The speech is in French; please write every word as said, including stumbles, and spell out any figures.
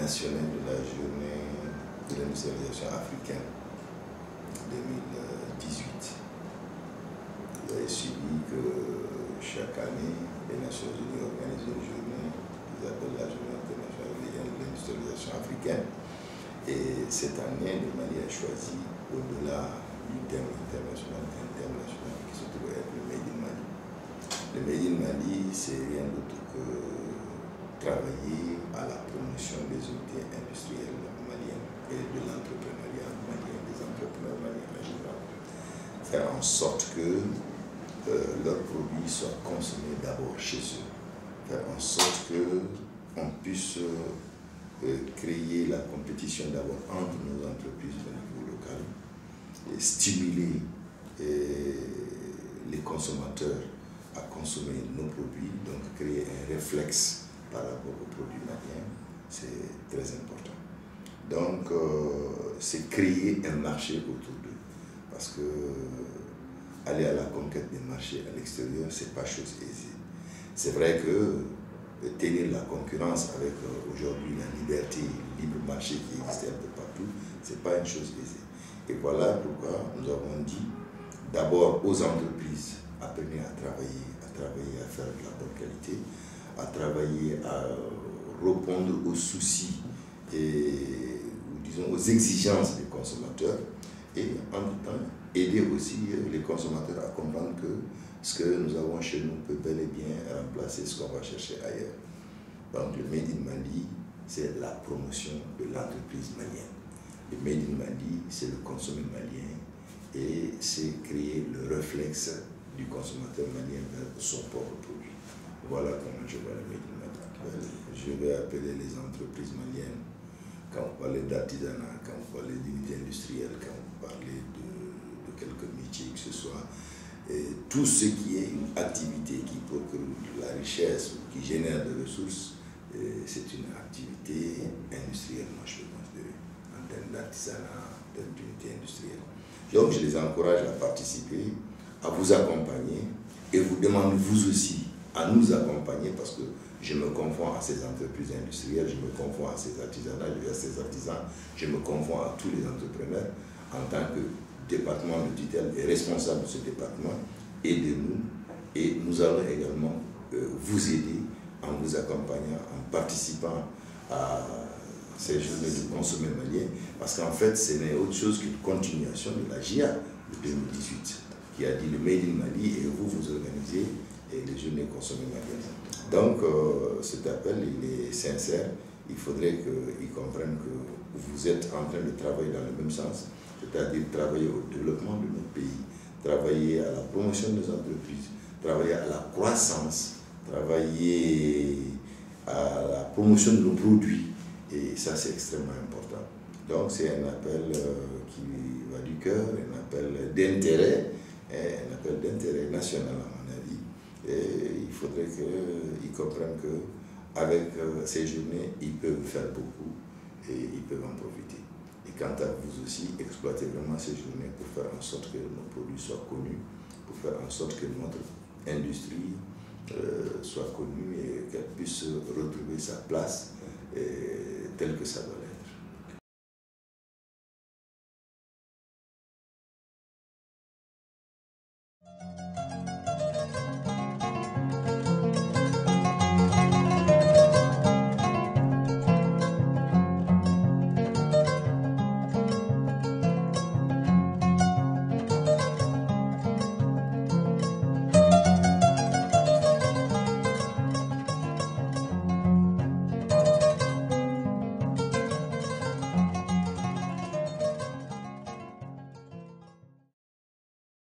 nationale de la journée de l'industrialisation africaine deux mille dix-huit. Vous avez suivi que chaque année, les Nations Unies organisent une journée qu'ils appellent la journée internationale de l'industrialisation africaine. Et cette année, le Mali a choisi, au-delà du thème international, un thème national qui se trouve être le Made in Mali. Le Made in Mali, c'est rien d'autre que travailler à la promotion des unités industrielles maliennes et de l'entrepreneuriat malien, des entrepreneurs maliens en général. Faire en sorte que euh, leurs produits soient consommés d'abord chez eux. Faire en sorte qu'on puisse euh, créer la compétition d'abord entre nos entreprises au niveau local et stimuler et les consommateurs à consommer nos produits, donc créer un réflexe par rapport aux produits maliens, c'est très important. Donc, euh, c'est créer un marché autour d'eux. Parce que aller à la conquête des marchés à l'extérieur, c'est pas chose aisée. C'est vrai que tenir la concurrence avec euh, aujourd'hui la liberté, le libre marché qui existe un peu partout, c'est pas une chose aisée. Et voilà pourquoi nous avons dit d'abord aux entreprises, apprenez à travailler, à travailler à faire de la bonne qualité, à travailler à répondre aux soucis et disons aux exigences des consommateurs et en même temps aider aussi les consommateurs à comprendre que ce que nous avons chez nous peut bel et bien remplacer ce qu'on va chercher ailleurs. Donc le Made in Mali, c'est la promotion de l'entreprise malienne. Le Made in Mali, c'est le consommé malien et c'est créer le réflexe du consommateur malien vers son propre produit. Voilà comment je vois le Made in Mali. Je vais appeler les entreprises maliennes, quand vous parlez d'artisanat, quand vous parlez d'unité industrielle, quand vous parlez de, de quelques métiers que ce soit, et tout ce qui est une activité qui procure de la richesse ou qui génère des ressources, c'est une activité industrielle, moi je le considère, en termes d'artisanat, en termes d'unité industrielle. Donc je les encourage à participer, à vous accompagner et vous demande vous aussi à nous accompagner parce que je me confonds à ces entreprises industrielles, je me confonds à ces artisanats, à ces artisans, je me confonds à tous les entrepreneurs en tant que département de tutelle et responsable de ce département. Aidez-nous et nous allons également euh, vous aider en vous accompagnant, en participant à ces journées de consommer malien parce qu'en fait ce n'est autre chose qu'une continuation de la J A de deux mille dix-huit qui a dit le Made in Mali et vous vous organisez et les journées consommées maliennes. Donc euh, cet appel il est sincère, il faudrait qu'ils comprennent que vous êtes en train de travailler dans le même sens, c'est-à-dire travailler au développement de notre pays, travailler à la promotion des entreprises, travailler à la croissance, travailler à la promotion de nos produits et ça c'est extrêmement important. Donc c'est un appel euh, qui va du cœur, un appel d'intérêt, un appel d'intérêt national à mon avis. Et il faudrait qu'ils comprennent qu'avec ces journées, ils peuvent faire beaucoup et ils peuvent en profiter. Et quant à vous aussi, exploitez vraiment ces journées pour faire en sorte que nos produits soient connus, pour faire en sorte que notre industrie euh, soit connue et qu'elle puisse retrouver sa place euh, telle que ça doit l'être.